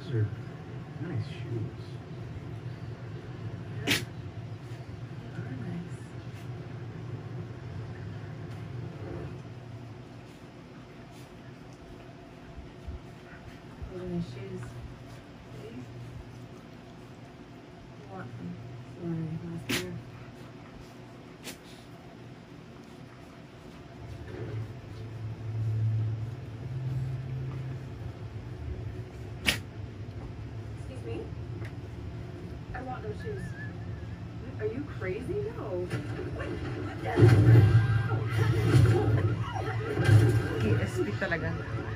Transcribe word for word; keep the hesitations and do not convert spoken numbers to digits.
Those are nice shoes. Shoes. What? Sorry, last year. Excuse me? I want those shoes. Are you crazy? No. K S P talaga.